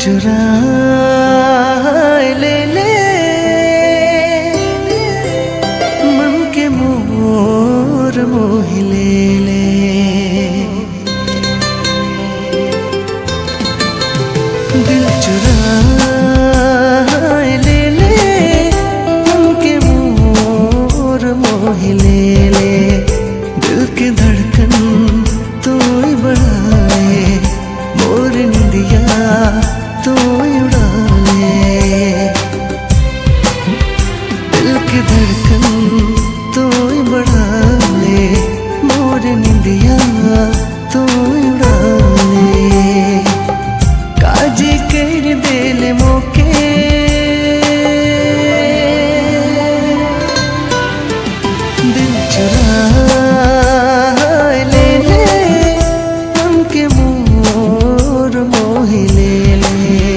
चुरा ले ले मन के मोर मोह ले ले। दिल चुरा ले ले मन के मोर मोह ले ले। दिल की धड़कन तू ही बढ़ाए, मोर निंदिया तू ही उड़ा ले। दिल की धड़कन तू ही बढ़ा ले, मोर निंदिया तू ही उड़ा ले। काजी कर दिल मोके दिल चुरा ले ले मन के मोर मोह ले ले।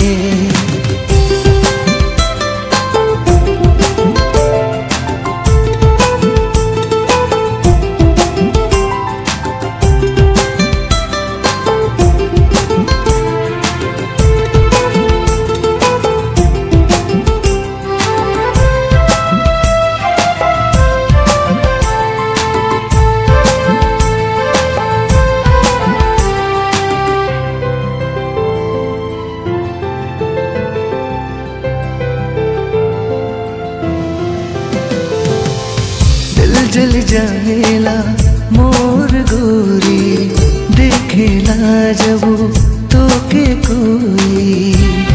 जल जाएला मोर गोरी, देखेला जब तो के कोई।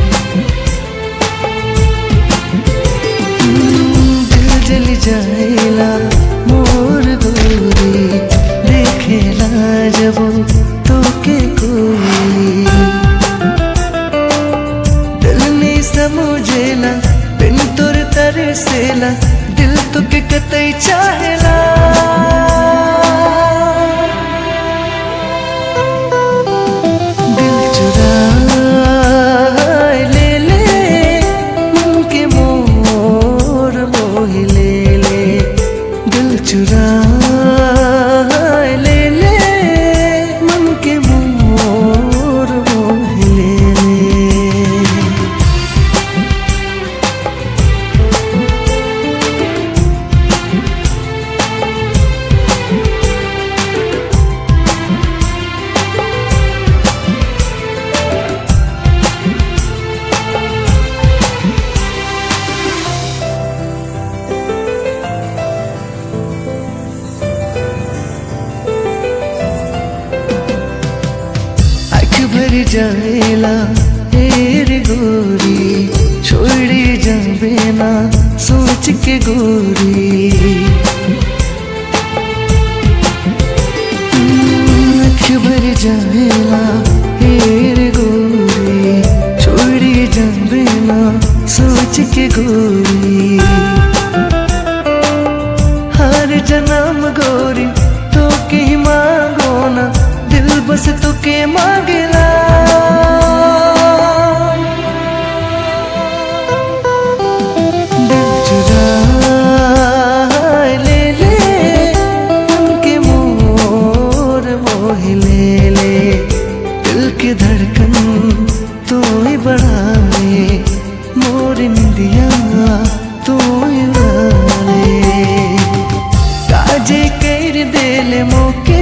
दिल जल जाएला मोर गोरी, देखेला जब तो के कोई। दिल नहीं समझेला बिन तुर तरसेला, दिल तो के कतई चाहेला। दिल चुरा ले ले मन के मोर मोह ले ले। दिल चुरा ले ले मन के मोर मोह ले ले। भर जाएला तेरी गोरी, छोड़ी जावे ना सोच के गोरी। आँख भर जाएला तेरी गोरी, छोड़ी जावे ना सोच के गोरी। हर जन्म गोरी तो के मांगो ना, दिल बस तो के मांगेला। दिल चुरा ले ले मन के मोर मोह ले ले। दिल की धड़कन तू ही बढ़ाए, मोर निंदिया तू ही उड़ा ले। काजे कर दिल मोके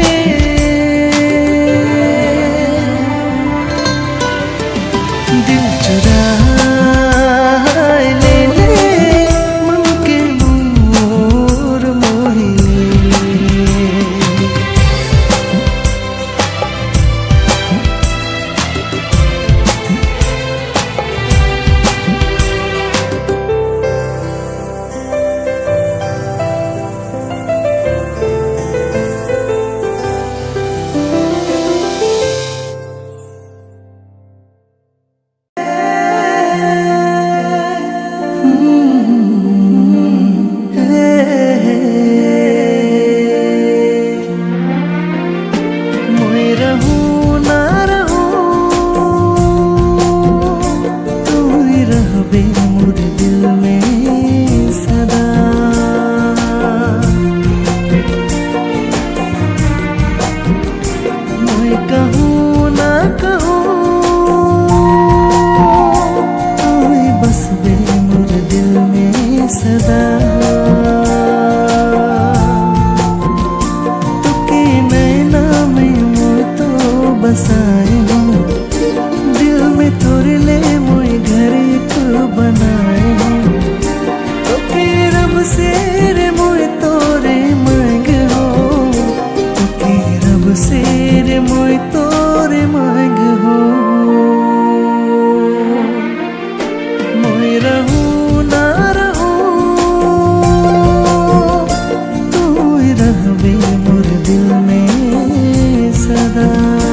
दिल चुरा ले ले मन के मोर मोह ले ले। तोरे ले मोई घर एक बनाए तो के रब से रे मोई तोरे मांग हो तो के रब से रे मोई तोरे मांग हो मोई रहूं ना रहूं तू ही रहबे मोर दिल में सदा।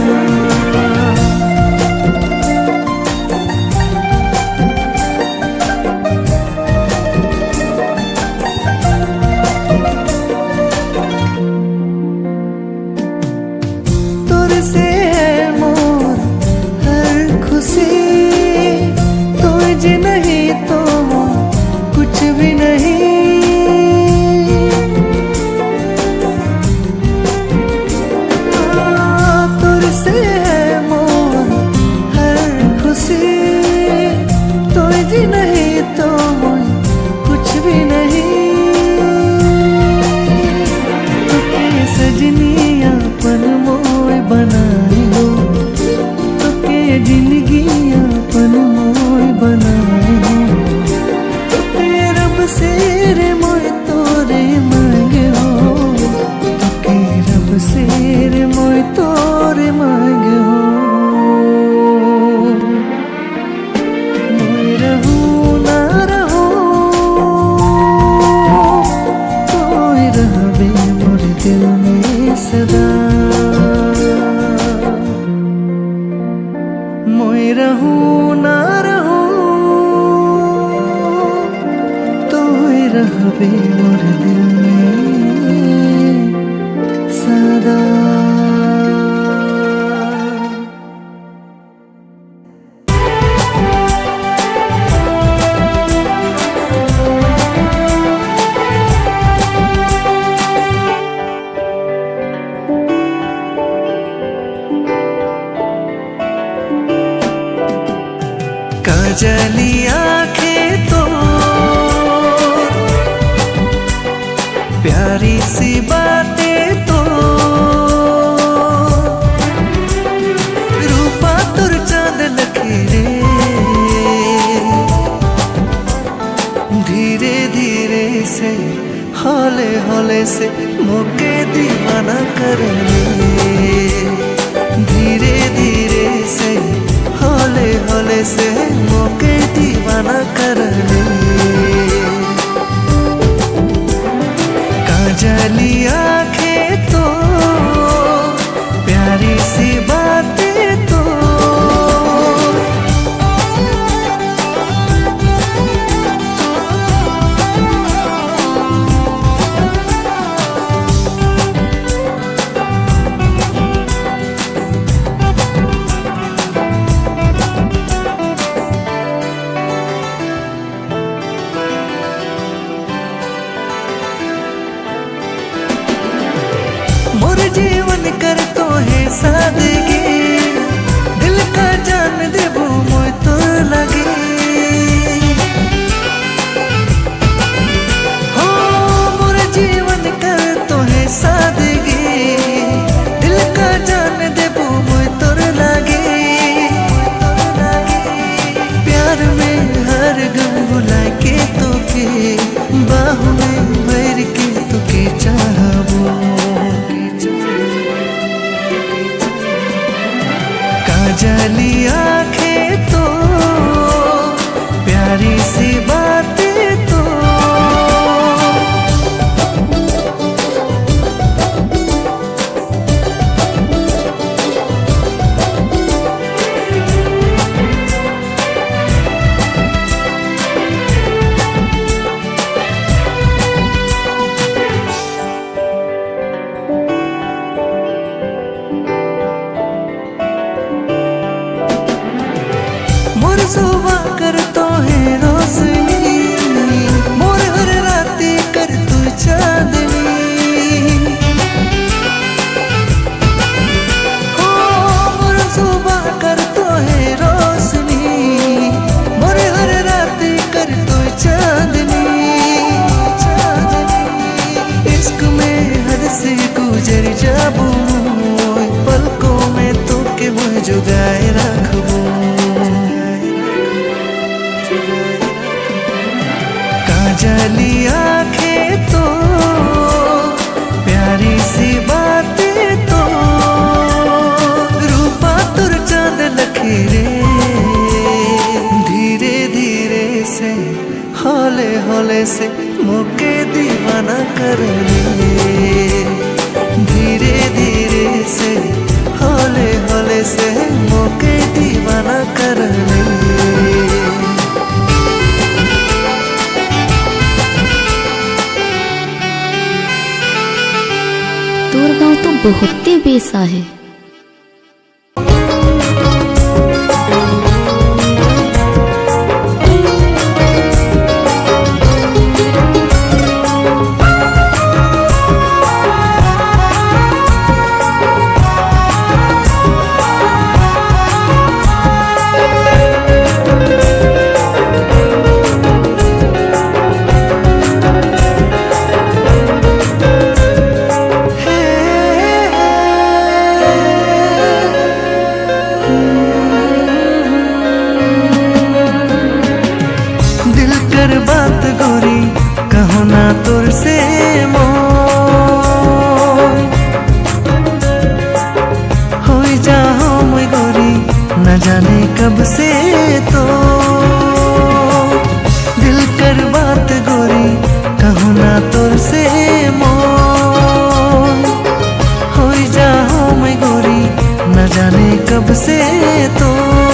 से है मोर हर खुशी तो जी नहीं तो कुछ भी नहीं तुर से है मोर हर खुशी तो जी नहीं तो कुछ भी नहीं तो सजनिया पन मोय बनाई हो तो के जिंदगी अपन मोय बनाई हो तो के रब से रे मोय तोरे मांग हो तो के रब से रे मोय तोरे मांग हो मोय रहूं ना रहूं तोय रहबे मोर दिल में सदा। मोई रहूं ना रहूं तो ही रहबे मोर दिल में सदा। काजली आंखें तो प्यारी सी बातें तो रूपा तुर चांद लखेरे धीरे धीरे से हौले हौले से मोके दीवाना करे धीरे धीरे से हौले हौले से मोके दीवाना कर ले काजली आंखें तो प्यारी सी बातें तो मोर जीवन कर तो है सादगी दिल का जान देबो मोय तो लगे हो मोर जीवन कर तो है सादगी दिल का जान देबो मोय तो लगे प्यार में हर गम भुला के तो के बाहों में भर के तो के चाहबो काजली आंखें तो प्यारी सी बातें तो सुबह कर तो है रोशनी मोर हर राती कर तू चांदनी हो मोर सुबह कर तो है रोशनी मोर हर राती कर तू चांदनी इश्क में हद से गुजर जाबू पलकों में तो के मुझ जुगाए रखबू काजली आंखें तो प्यारी सी बातें तो रूपा तुर चांद लखेरे धीरे धीरे से हौले हौले से मुके दीवाना कर ले धीरे धीरे से हौले हौले से मुके दीवाना कर ले। तोर गाँव तो बहुते बेसा है। बात गोरी कहो ना तुर से हो जाओ मैं गोरी न जाने कब से तो दिल कर बात गोरी कहो ना तुर से हो जाओ मैं गोरी न जाने कब से तो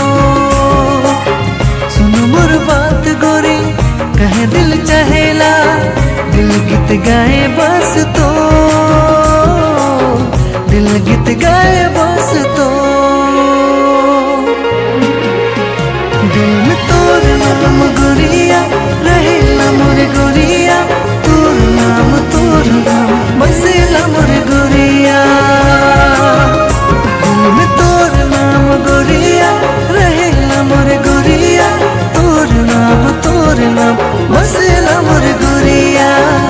सुनो मोर बात गोरी कहे दिल चहेला दिल गीत गाए बस तो दिल गीत गाए बस तो दिल में तोर नाम गोरिया रहेला मोरे गोरिया तोर नाम बसेला मोरे गोरिया दिल में तोर नाम गोरिया रहेला मोरे गोरिया तोर नाम बसेला मोर गोरिया।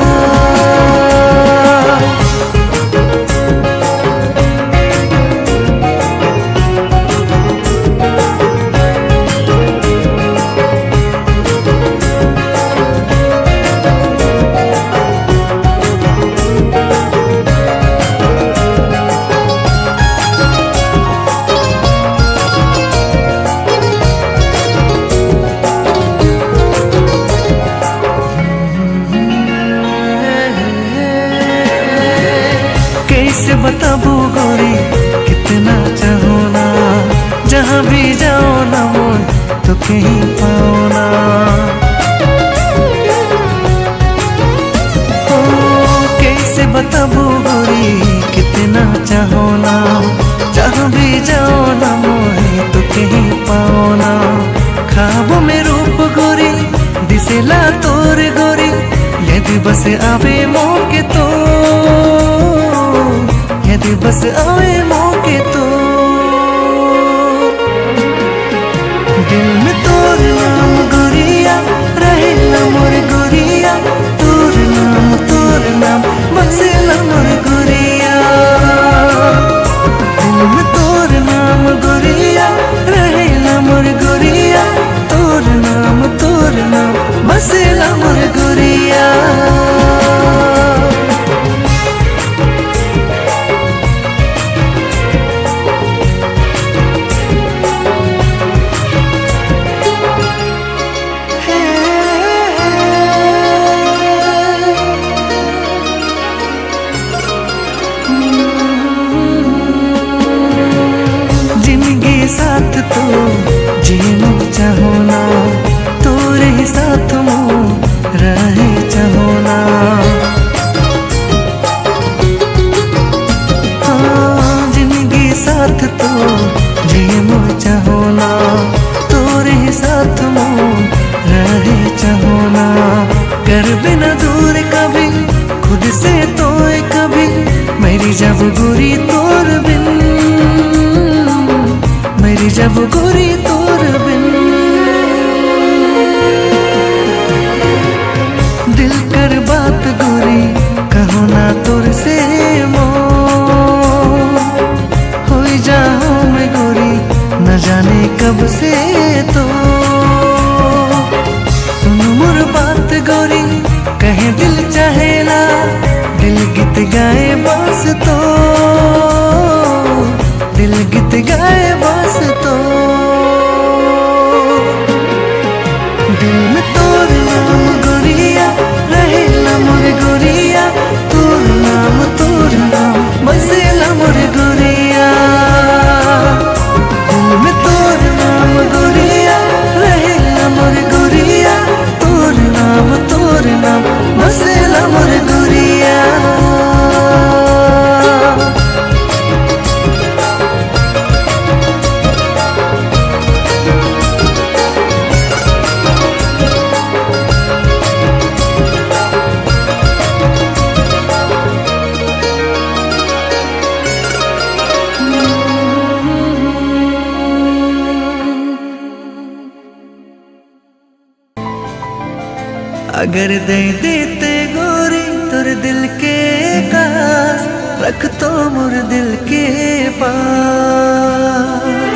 कैसे बताबू गोरी कितना चाहो ना जहाँ भी जाओ ना मोर तो कहीं पाओ ना ओ कैसे बताबू गोरी कितना चाहो ना जहाँ भी जाओ ना मोर तो कहीं पाओ ना ख्वाबों में रूप गोरी दिसेला तोर गोरी यदि बस आवे मौके तो यदि बस आए मौके तो दिल में तोर नाम गोरिया रहेला मोर गोरिया तोर नाम बसेला मोर गोरिया दिल में तोर नाम गोरिया रहेला मोर गोरिया तोर नाम बसेला मोर गोरिया। साथ तो जीना चाहो ना तोरे ही साथ मो रहे चाहो ना हाँ जिंदगी साथ तो जीना चाहो ना तोरे ही साथ मो रहे चाहो ना कर बिना दूर कभी खुद से तो कभी मेरी जब गोरी तोर बिन मेरी जब गोरी तोर बिन दिल कर बात गोरी कहो ना तोर से हो जाओ मैं गोरी न जाने कब से तो सुनो मोर बात गोरी तो दिल गीत गाए बस तो दिल में तोर नाम गोरिया रहेला मोर गोरिया तोर नाम बसेला मोर गोरिया दिल में तोर नाम गोरिया रहेला मोर गोरिया तोर नाम बसेला मोर गोरिया अगर दे देते गोरी तोर दिल के कास रख तो मोर दिल के पास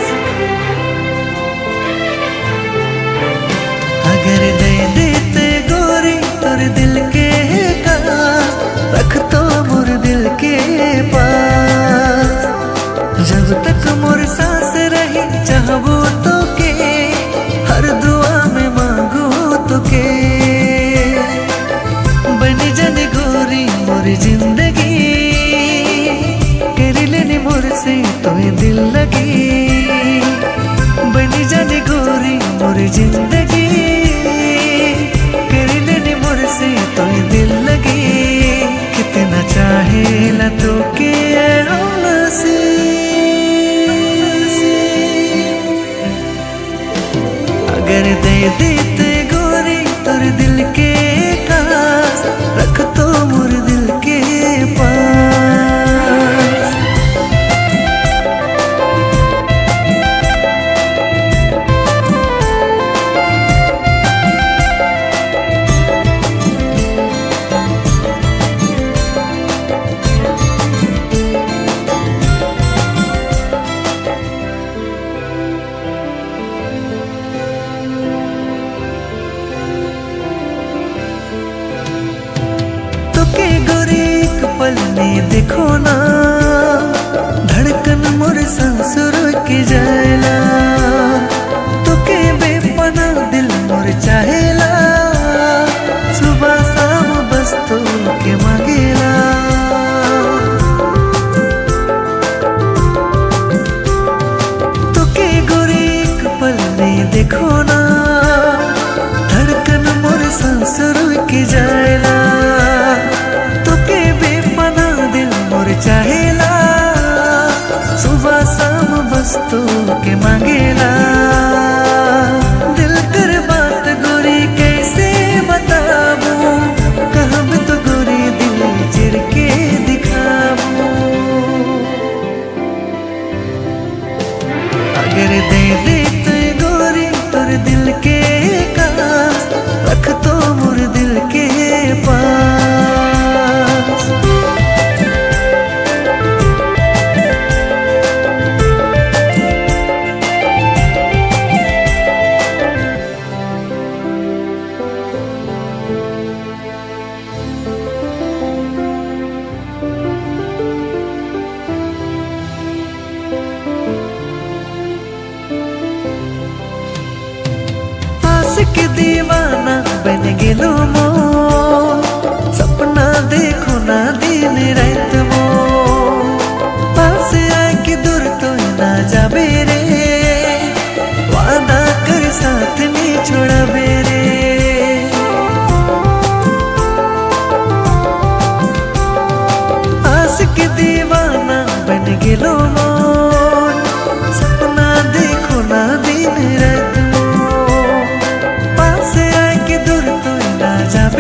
अगर दे देते गोरी तोर दिल के कास रख तो मोर दिल के पास जब तक मोर सांस रही चाहबो तो के हर दुआ में मांगो तो के मोर जिंदगी कर लेने मोर से तो दिल लगी बनी जाने गोरी मोर जिंदगी कर लेने मोर से तो दिल लगी कितना चाहे ला तो के से अगर दे देते गोरी तोर दिल के कास रख तो मोर दिल के पास पलने देखो ना धड़कन मोर संसुर के जाएला तो के बेपना दिल मोर चाहेला सुबह शाम बस तो के मांगेला तो के गोरी एक पलने देखो ना धड़कन मोर संसुर के जाएला चाहेला सुबह शाम बस तो के मांगेला दिल कर बात गोरी कैसे बताबू कहब तो गोरी दिल चिर के दिखाबू अगर दे देते गोरी तोर दिल के कास रख तो मोर दिल के पास के दीवाना बन गेलो मो सपना देखो ना दिन रात मो पास आके दूर तो ना जाबे रे वादा कर साथ नहीं छोड़ा बेरे आस के दीवाना बन गेलो मो सपना देखो ना दिन रात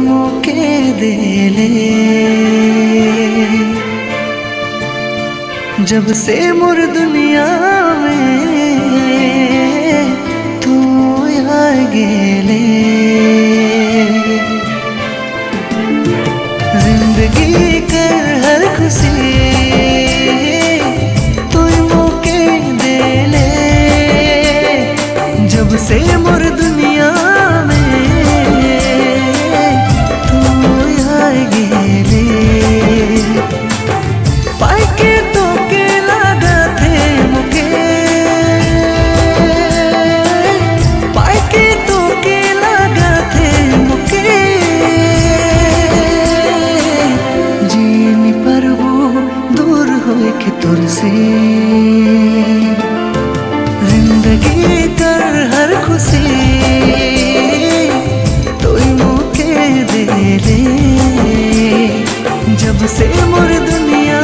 मौके दे ले। जब से मोर दुनिया में तू आ गेले, जिंदगी कर हर खुशी तू मौके दे ले। जब से मोर दुनिया में तू आ गेले, पाई के तो के लगा थे मुके, पाई के तो के लगा थे मुके। जीनी पर वो दूर होए के तुर से, जिंदगी कर हर खुशी तो मौके दे ले। जब से मोर दुनिया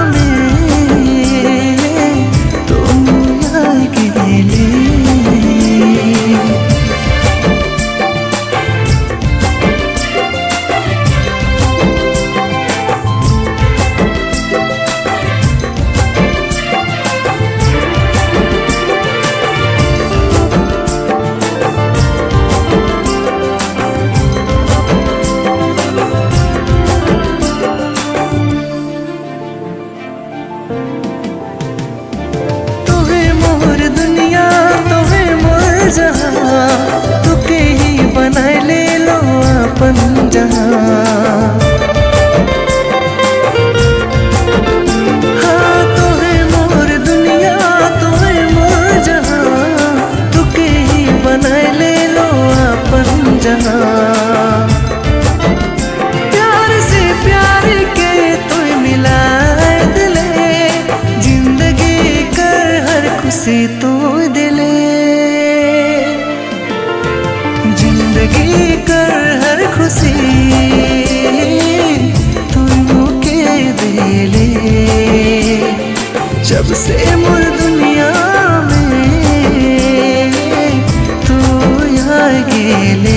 तुके ही बनाए ले लो अपन जहां। हाँ तो है मोर दुनिया, तो है मोर जहां, तुके ही बनाए ले लो अपन जहां। प्यार से प्यार के तो मिलाए दिले, जिंदगी कर हर खुशी तो दिले। जिंदगी कर हर खुशी तू मौके दे ले। जब से मोर दुनिया में तू आ गेले।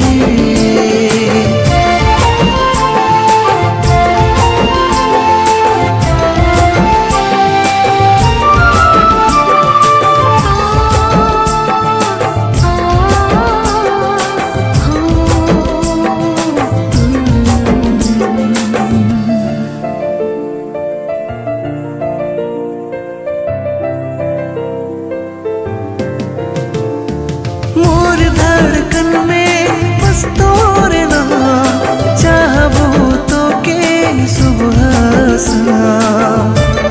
मोर धड़कन में बस तोरे नाम, चाहबो तो के सुबह शाम।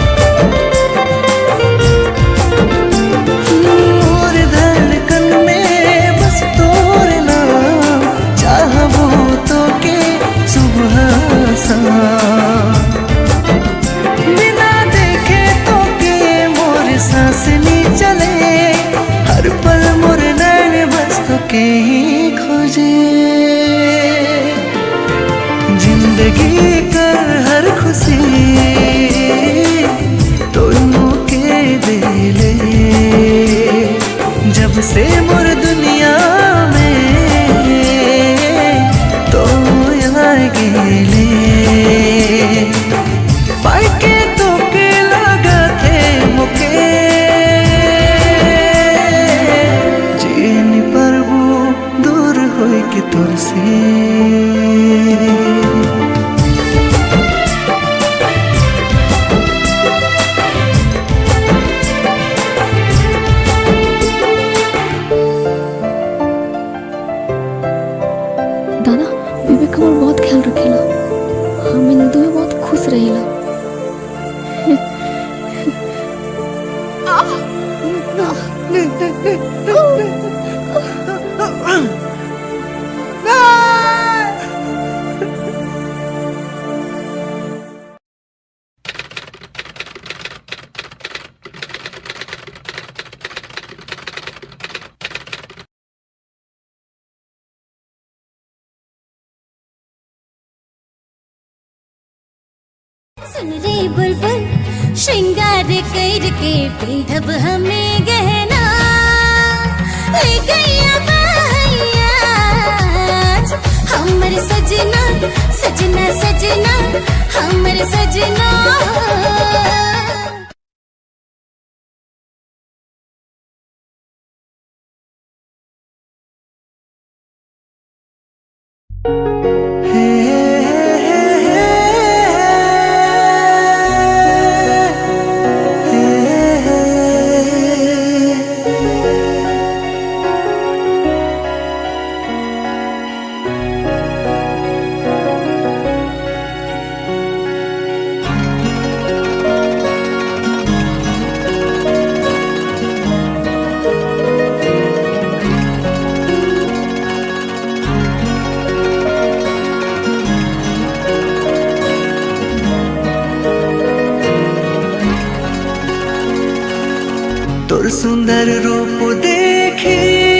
मोर धड़कन में बस तोरे नाम, चाहबो तो के सुबह शाम। बिना देखे तो के मोर सांस नहीं चले, हर पल मोर के ही खोजे। जिंदगी कर हर खुशी तो मौके दे ले। जब से मोर दुनिया में तो आ गेले, पाई के तो के लगा थे मुके। के तुर से दादा विवेक हमार बहुत ख्याल रखेला, हम इन दोनों बहुत खुश रहेला। सुन रे बुलबुल श्रृंगार करके पीढ़ब हमें गहना ले गैया हमर सजना सजना सजना हमर सजना। तोर सुंदर रूप देखी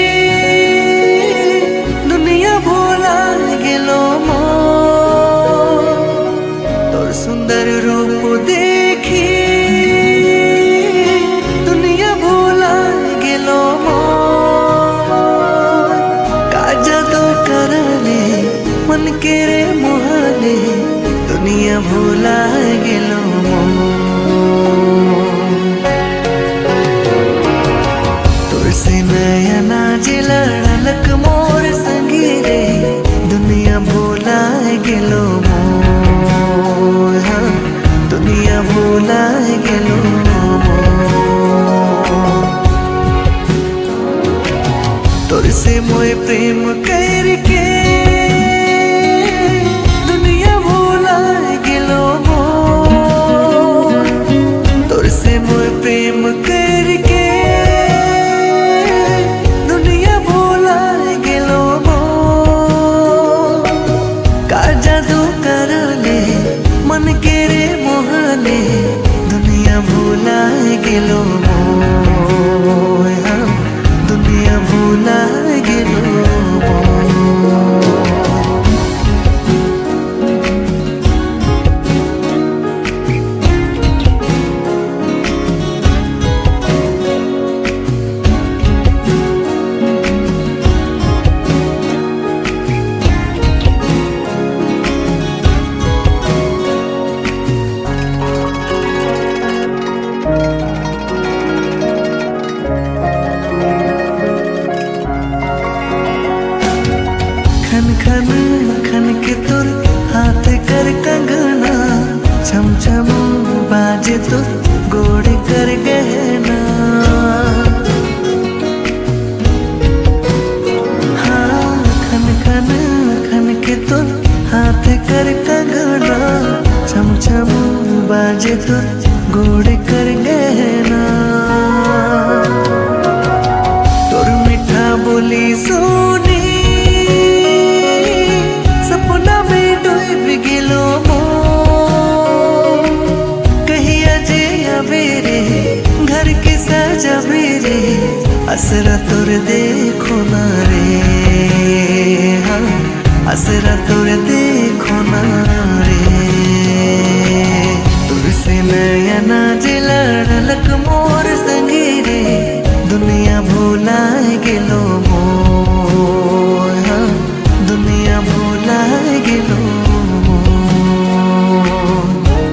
दुनिया भोला गेलो मोर। तोर सुंदर रूप देखी दुनिया भोला गेलो मोर। का जादू करले मन के रे मोहले दुनिया भोला गेलो मोर। से नयना लड़लक मोर संगी रे दुनिया भोला गेलो मोर। हाँ, दुनिया भोला गेलो मोर। तोर से मोय प्रेम करके दुनिया भोला गेलो मोर। तोर से मोय प्रेम करके मन के रे मोहले दुनिया भूला गेलो मोर। हाँ, दुनिया भूला गेलो मोर। खन खन खन के तुर हाथ कर कंगना छम छम बाजे तुर गोड़ कर गहना। हाँ, खन खन खन के तुर हाथ कर कंगना छम छम बाजे तुर गोड़ कर गहना। तुर मीठा बोली सुनी सपना में डूब गेलो मोर। कहिया जे अबेरे घर के सजाबे रे असरा तोर देखो ना रे। हाँ, असरा तोर देखो ना रे। तुर से नयना लड़लक मोर संगी रे दुनिया भूला गेलो मोर। हाँ, दुनिया भूला गेलो मोर।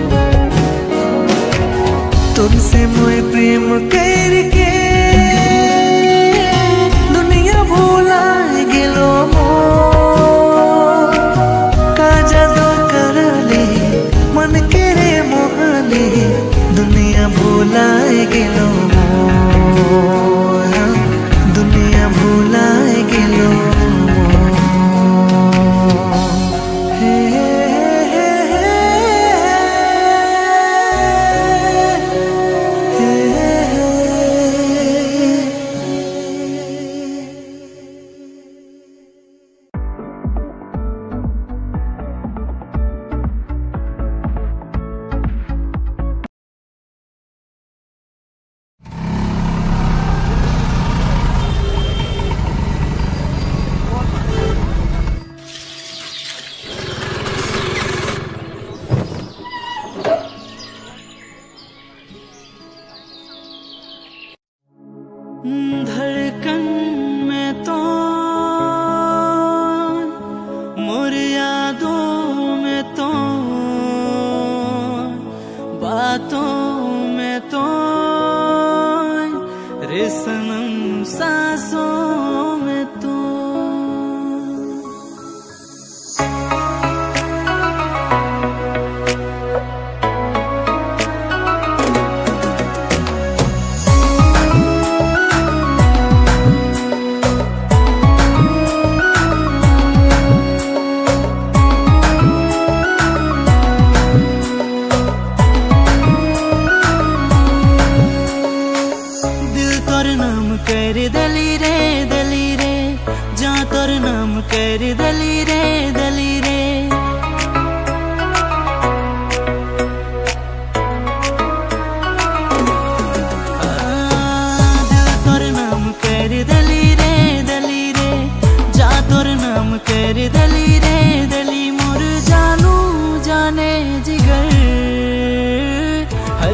तुमसे मोय प्रेम करके दुनिया भूला गेलो मोर। का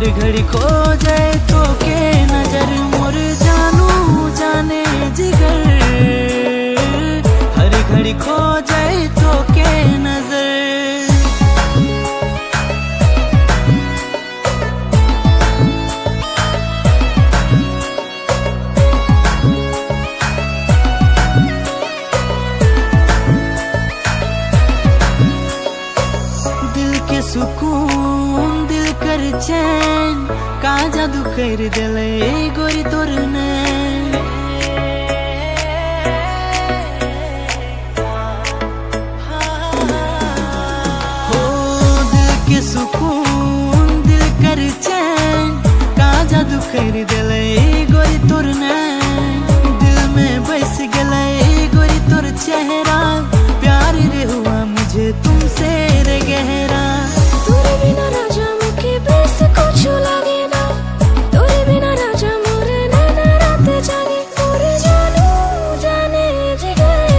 घड़ी खो जाए तो के नजर मोर जानू जाने जिगर, हर घड़ी खो जाए तो के नजर। सुकून दिल कर चैन का जादू कर दिले गोरी तोर नैन। हो दिल के सुकून दिल कर चैन का जादू कर दिले गोरी तोर नैन। दिल में बस गले गोरी तोर चेहरा, प्यार रे हुआ मुझे तुमसे रे गहरा। तोरे बिना राजा मुझे बस कुछ लगे ना, तोरे बिना राजा मोरे नैना रात जागे। मोरे जानू जाने जिगर,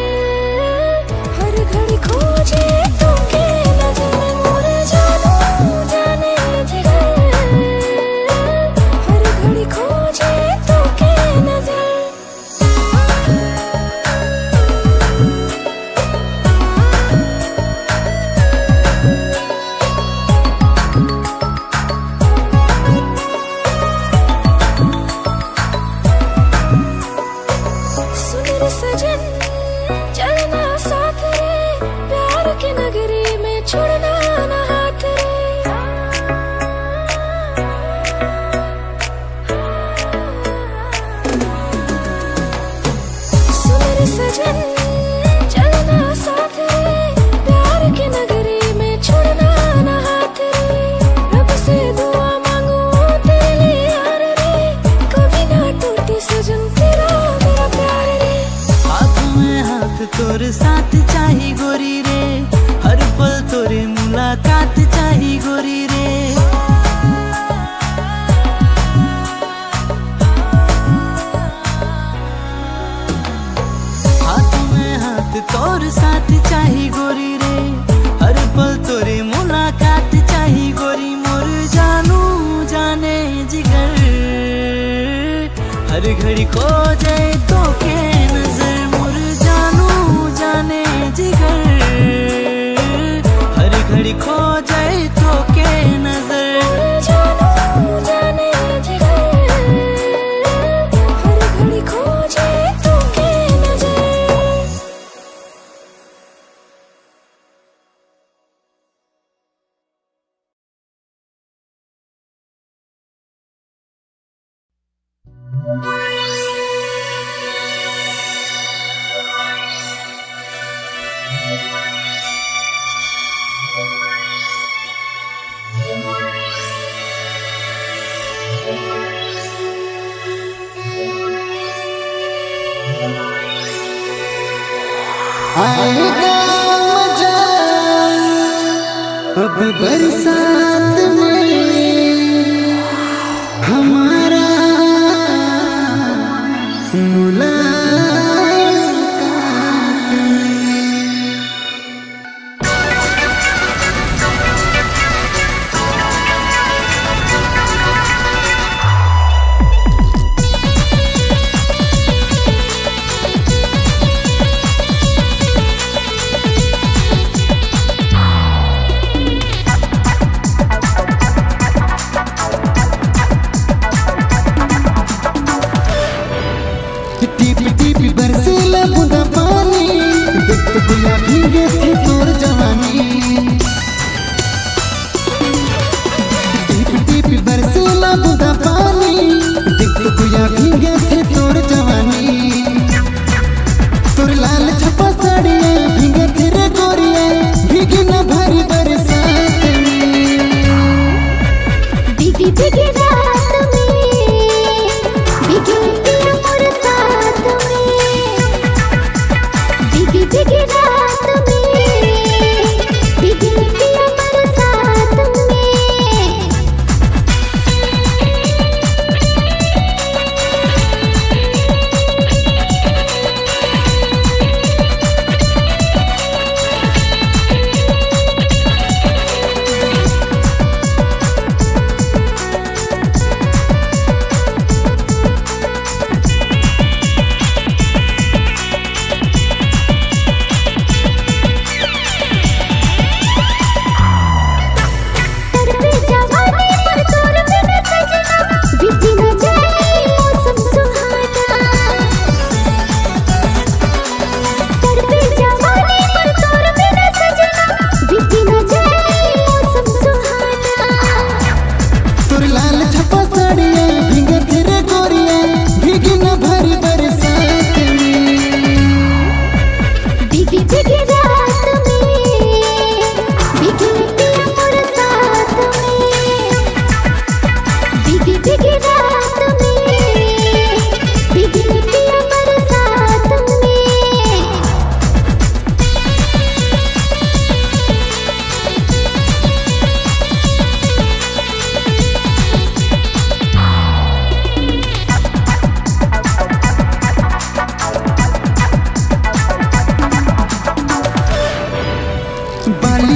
हर घड़ी खोजे तो के नजर। मोरे जानू जाने जिगर, हर घड़ी खोजे तो के नजर। सजन चलना साथ रे, प्यार की नगरी में छोड़ना ना हाथ रे। सुन रे सजन चलना साथ रे, प्यार की नगरी में छोड़ना ना हाथ रे। रब से दुआ मांगू तेरे लिए यार रे, कभी ना टूटे सजन तेरा मेरा प्यार रे। तोर साथ चाही गोरी रे, हर पल तोरे मुलाकात चाही गोरी रे। हाथ में हाथ तोर साथ चाही गोरी रे, हर पल तोरे मुलाकात चाही गोरी। मोर जानू जाने जिगर, हर घड़ी खो जाए तो के नजर। जाने जिगर, हर घड़ी खो जाए तो के नजर। जानू जाने जिगर, हर घड़ी खो जाए तो के नजर। आएगा मजा अब बरसात में, हमारा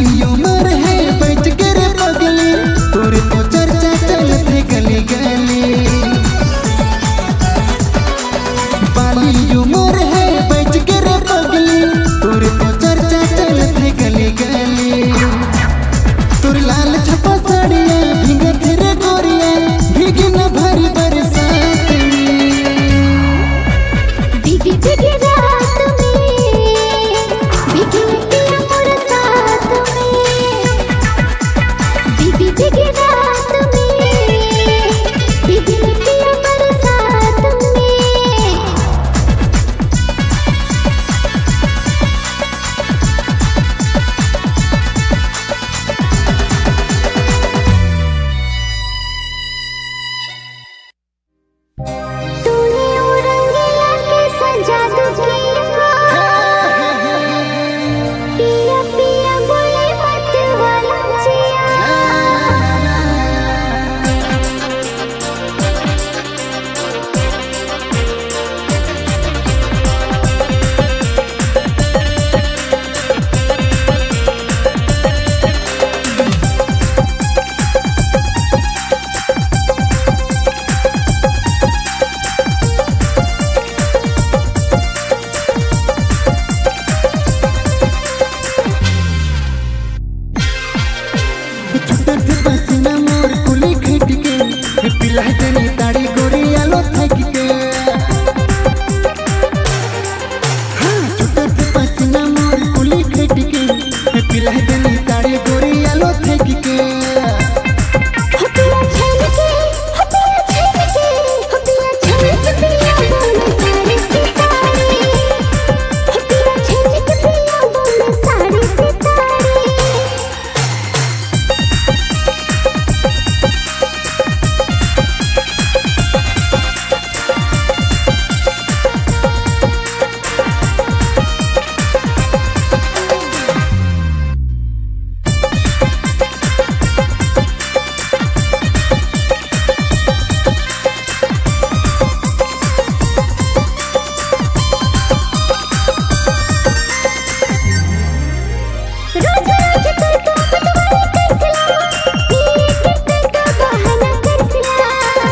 बाली उमर है बैठ के रे पगली, तोरे तो चर्चा चलते गली गली। बाली उमर है बैठ के रे पगली, तोरे तो चर्चा चलते गली गली। तोर लाल छपा साड़िया भीगे तेरे गोरिया, भीगी न भरी बरसात में। भीगी भीगी रात में, भीगी पिया मोर साथ में। भीगी भीगी रात में, भीगी पिया बरसात में। तूने वो रंगीला कैसा जादू किया, पिया पिया बोले मत वाला जिया। छुट्टर से पसीना मोर कुली खींच के, पिला देनी ताड़ी गोरी आलो थक के। हाँ छुट्टर से पसीना मोर कुली खींच के, पिला देनी ताड़ी गोरी आलो थक के। हो पिया छन के, हो पिया छन के, हो पिया छन के पिया बोले सारे सितारे। हो पिया छन के पिया बोले सारे सितारे। रोज रोज तोर तो मतवाली करसला, पिए के का बहाना करसला।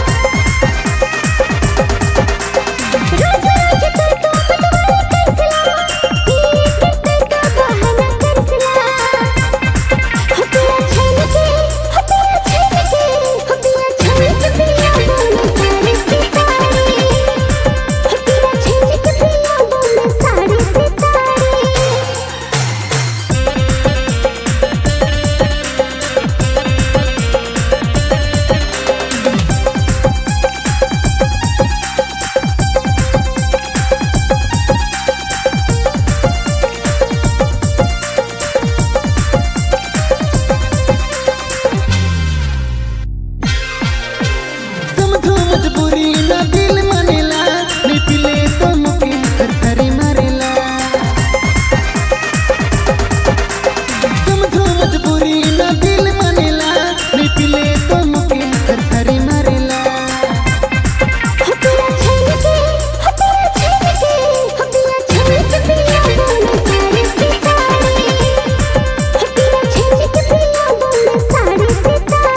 रोज रोज तोर तो मतवाली करसला, पिए के का बहाना करसला। हो पिया छन के, हो पिया छन के, हो पिया छन के पिया बोले सारे सितारे। हो पिया छन के पिया बोले सारे सितारे। समझो मजबूरी ना दिल मानेला, नहीं पिले तो मुके थरथरी मारेला। समझो मजबूरी ना दिल मानेला, नहीं पिले तो मुके थरथरी मारेला। हो पिया छन के, हो पिया छन के, हो पिया छन के पिया बोले सारे सितारे। हो पिया छन के पिया बोले सारे सितारे।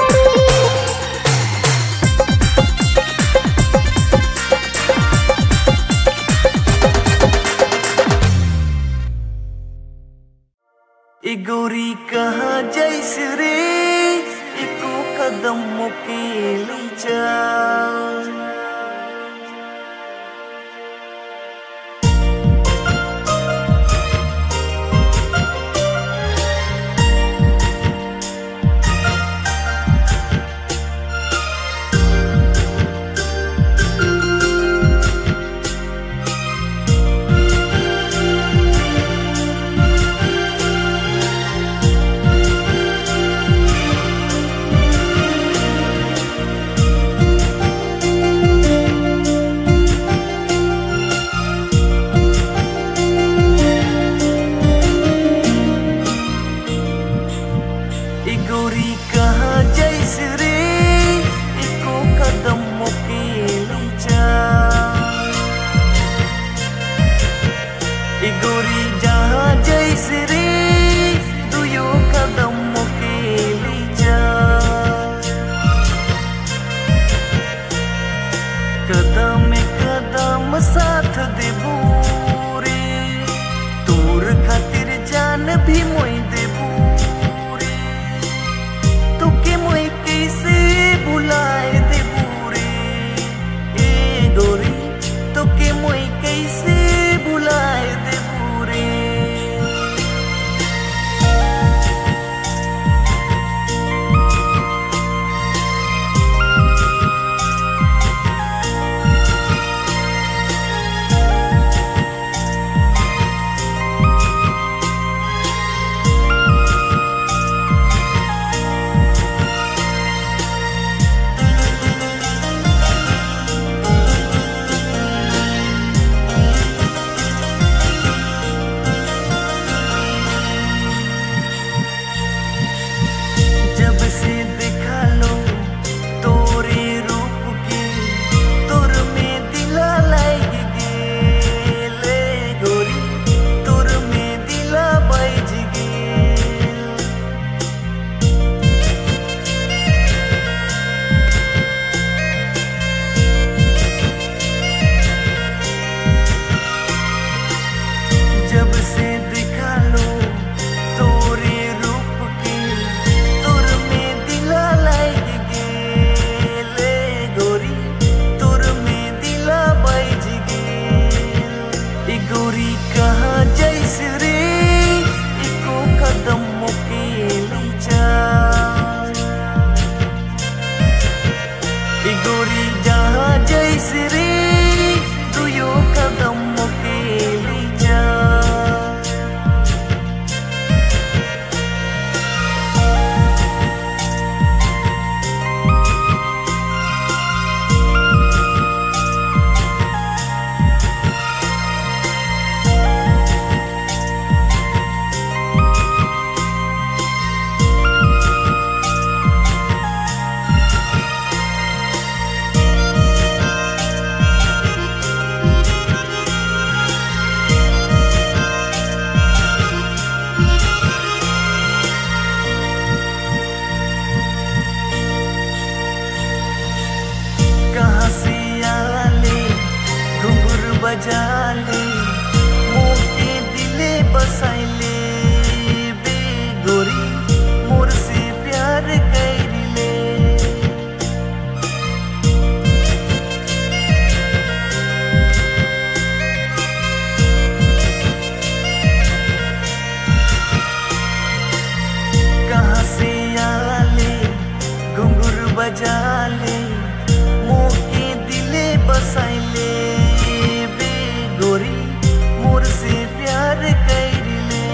ए गोरी कहाँ जैसे रे, एको कदम के ले जाओ। गोरी जहाँ जैसे रे दुयो का बजाले मोके दिले बसाइले बे गोरी मोर से प्यार कइले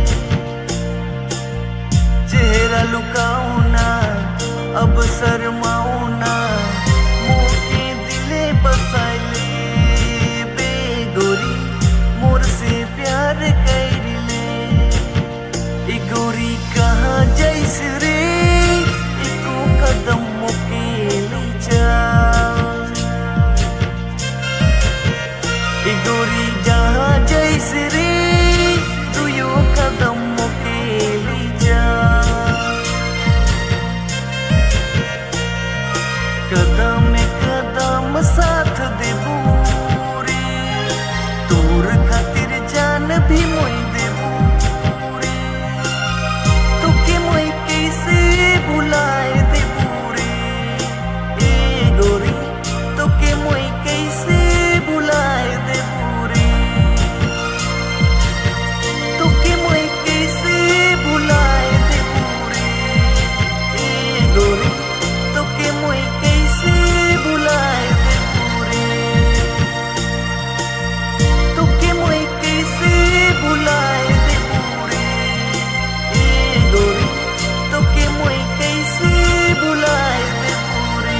चेहरा लुकाऊ ना अब शर्माऊ ना मोके दिले बसाइले बे गोरी मोर से प्यार कइले ए गोरी कहाँ जैस रे एको कदम मोके ले जा ए गोरी जहाँ जैस रे तू यो कदम मोके ले जा कदम कदम साथ देबू रे तोर खातिर जान भी मोई देबू रे तोके मोई कैसे भुलाए देबू रे ए गोरी तोके मोई कैसे भुलाए देबू रे तोके मोई कैसे भुलाए देबू रे ए गोरी तोके मोई कैसे भुलाए देबू रे तोके मोई कैसे भुलाए देबू रे ए गोरी तोके मोई कैसे भुलाए देबू रे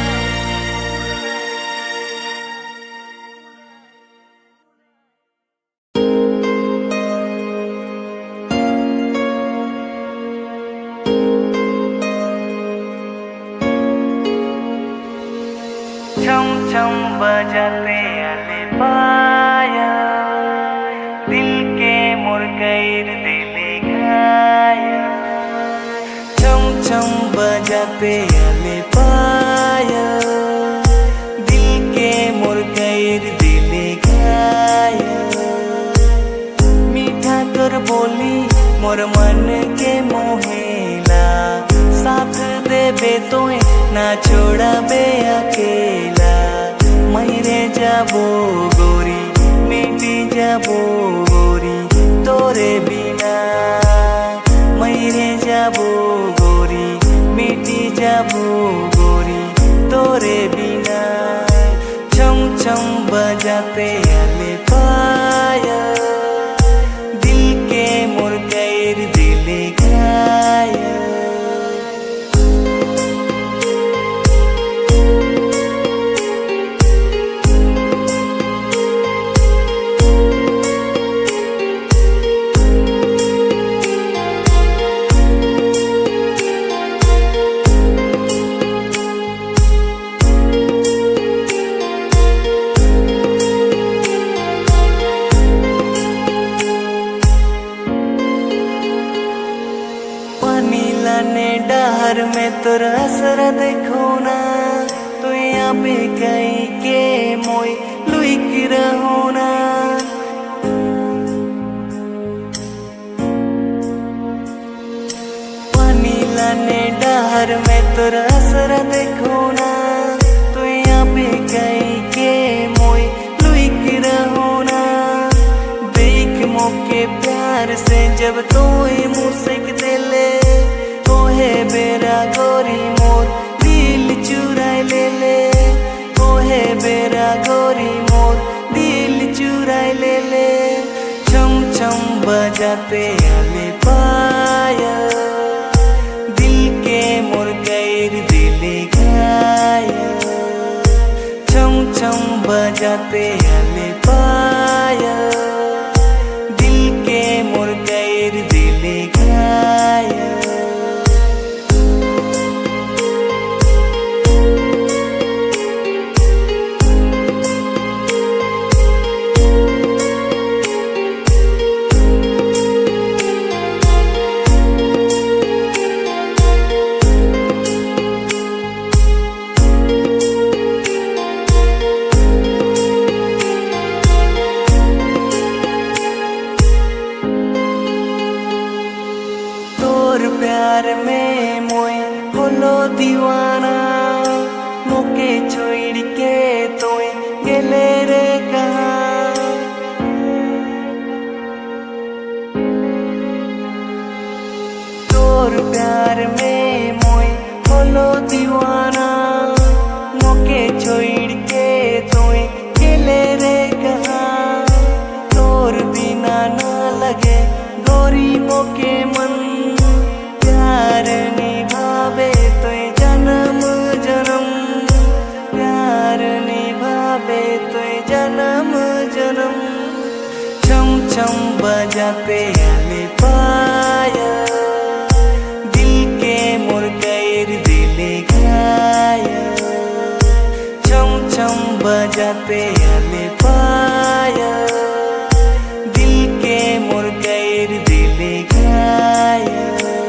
छम छम बजाते आले पाया दिल के मुरकैर दिले घाया छम छम बजाते आले पाया दिल के मुरकैर दिले घाया मीठा कर बोली मोर मन के मोहेला साथ देबे तोए ना छोड़ाबे अकेला मरे जाबो गोरी मिटी जाबो गोरी तोरे बिना मरे जाबो गोरी मिटी जाबो गोरी तोरे बिना छम छम बजाते आले पाया दिल के मुरकैर दिले घाया डहर में तोरा असर देखो ना तो यहाँ पे कहीं के मोई लुइक रहो ना पानी लाने डहर में तोरा असर देखो ना तो यहाँ पे कहीं के मोई लुइक रहो ना देख मोके प्यार से जब तोए मुझसे दिले ओहे बेरा गोरी मोर दिल चुराए ले ले ओहे बेरा गोरी मोर दिल चुराए ले ले छम छम बजाते आले पाया दिल के मुरकैर दिले घाया छम छम बजाते आले पाया दिल के मुरकैर दिले घाया प्यार में मोई होलो दीवाना मोके छोड़ के तोए गेले रे कहाँ तोर प्यार में मोई होलो दीवाना बजाते आले पाया, दिल के मोर कैर दिले घाया, छम छम बजाते आले पाया, दिल के मोर कैर दिले घाया।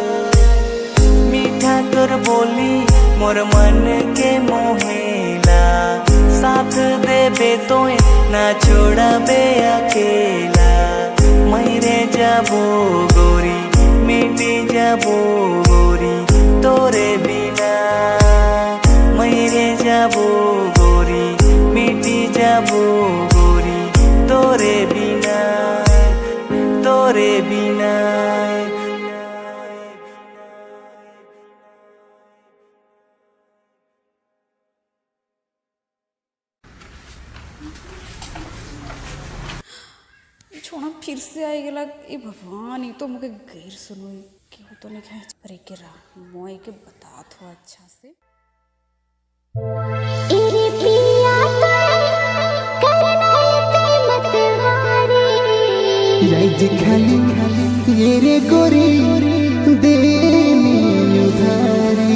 मीठा तोर बोली मोर मन के मोहेला, साथ देबे तोय ना छोड़बे अकेला। मरे जाबो गोरी मिटी जाबो गोरी तोरे बिना, मरे जाबो गोरी मिटी जाबो गोरी तोरे बिना, तोरे बिना। छोड़ा फिर से आई गला। ए भगवान, ये तो मुझे गैर सुनो क्यों तो नहीं खाए। अरे के रहा मोए के बता थो अच्छा से। इरे पिया तो करना ते मत हारे, राज खाली खाली ये रे गोरी देनी उधारी।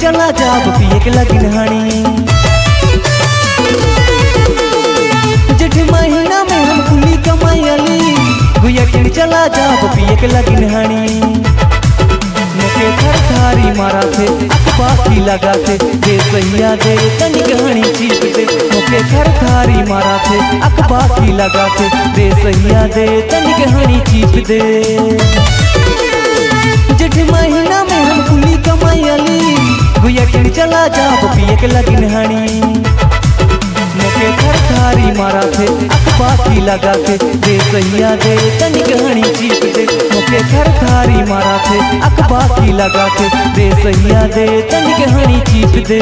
चला जाब पिए के लगी नहानी। जेठ महीना में हम कुली कमाई अली गुया के चला जाब पिए के लगी नहानी। मुके थर थारी मारा थे बाकी लगा थे दे सैया दे तनी कहानी चीप दे। मुके थर थारी मारा थे बाकी लगा थे दे सैया दे तनी कहानी चीप दे। जेठ महीना में हम कुली कमाई अली गुया के चला जाब पिए के लगी नहानी। मुके थर थारी मारा थे बाकी लगा थे दे सैया दे तनी कहानी चीप दे। मुके थर थारी मारा थे बाकी लगा थे दे सैया दे तनी कहानी चीप दे।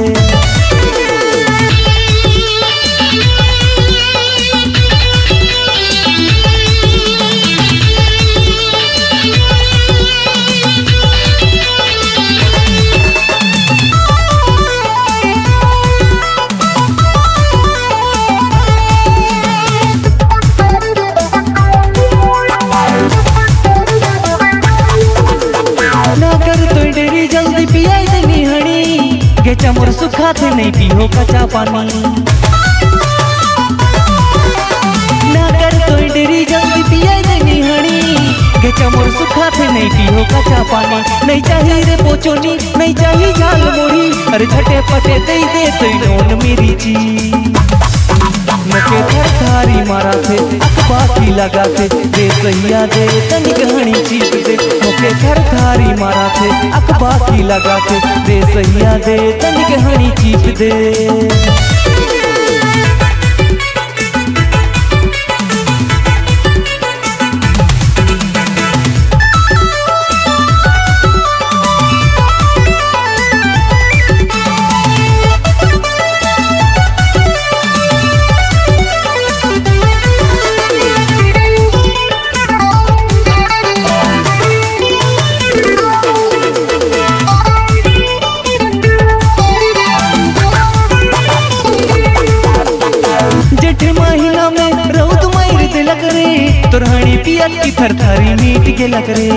चमर सुखा थे नहीं पियो कच्चा पानी। ना कर तो डेरी जल्दी पिया देनी हनी के चमर सुखा थे नहीं पियो कच्चा पानी। नहीं चाहिए रे पोचोनी नहीं चाहिए झाल मोड़ी अरे झटे पटे दे दे तो नोन मेरी जी। मुके थर थारी मारा थे बाकी लगा थे दे सैया दे तनी कहानी चीप दे। मुके थर थारी मारा थे बाकी लगा थे दे सैया दे तनी कहानी चीप दे। तोरहानी पिया की थरथरी मीट के लग रे।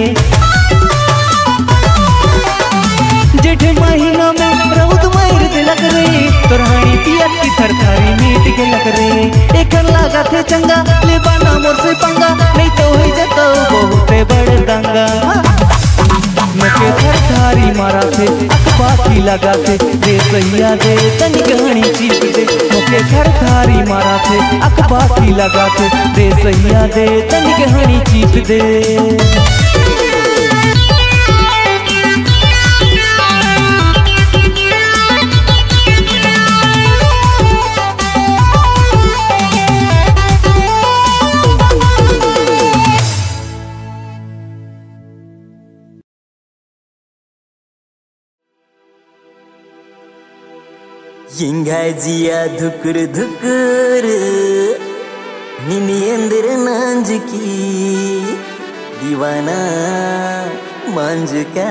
जेठ महीना में रउद मार दे लग रे तोरहानी पिया की थरथरी मीट के लग रे। एक लागा थे चंगा ले बाना मोर से पंगा नहीं तो हो जाता बहुत बड़ दंगा। मुके थर थारी मारा थे बाकी लगा थे दे सैया दे तनी कहानी चीप दे। मुके थर थारी मारा थे बाकी लगा थे दे सैया दे तनी कहानी चीप दे। इंगाजिया धुकुर धुकुर निनियंदर नांज की दीवाना मांझ का।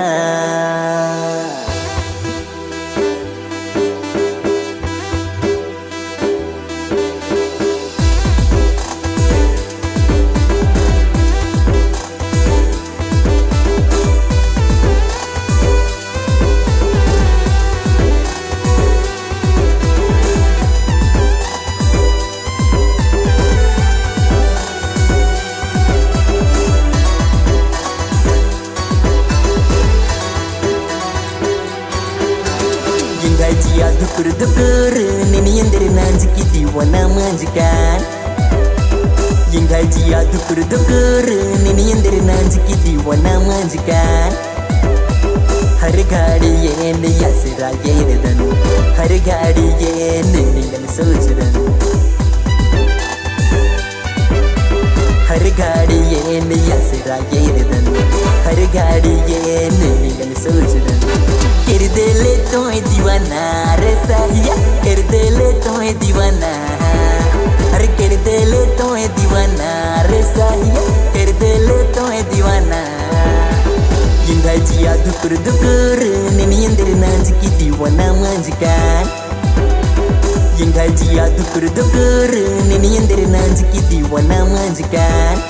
धुकुर धुकुर निनियंदर नांज की दीवाना मांझकान। यंगाजिया धुकुर धुकुर निनियंदर नांज की दीवाना मांझकान। हर गाड़ी ये नया सिरा ये रदन हर गाड़ी ये निंगन सोचरन। हर गाड़ी ये नया सिरा ये रदन हर गाड़ी ये निंगन सोचरन। कर दे ले तो दीवाना रे साहिया कर दे ले तो दीवाना अरे कर दे ले तो दीवाना रे साहिया कर दे ले तो दीवाना। यंगाजिया धुकुर धुकुर निनियंदर नांज की दीवाना मांझकान। यंगाजिया धुकुर धुकुर निनियंदर नांज की दीवाना मांझकान।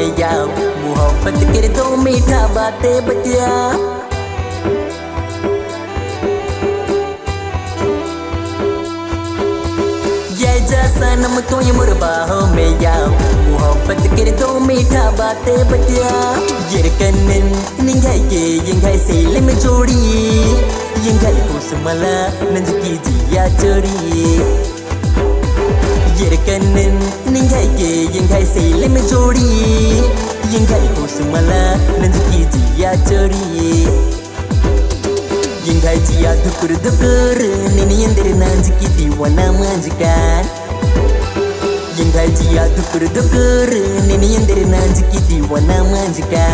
में याओ मोहब्बत कर दो मीठा बातें बतिया सनम तो ये मुरबाहों में याओ मोहब्बत कर दो मीठा बातें बतिया ये कन्नन निंगाई के यंगाई सेल में जोड़ी यंगाई कुसमला नंज की जिया चोरी ये कन्नन निंगाई के यंगाई सेल में जोड़ी यंगाई कुसमला नंज की जिया चोरी यंगाई जिया दुकुर दुकुर निनी अंदर नंज की दीवाना manjikan Yang jiya dukur dukur nini yang dari nanti diwana manjikan